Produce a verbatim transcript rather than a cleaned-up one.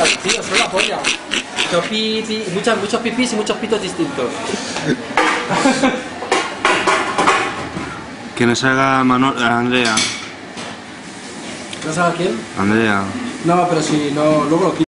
tío, son la polla. Muchos piti, muchas, muchos pipis y muchos pitos distintos. Que nos haga Manol, Andrea. ¿No sabes quién? Andrea. No, pero si no, luego lo quito.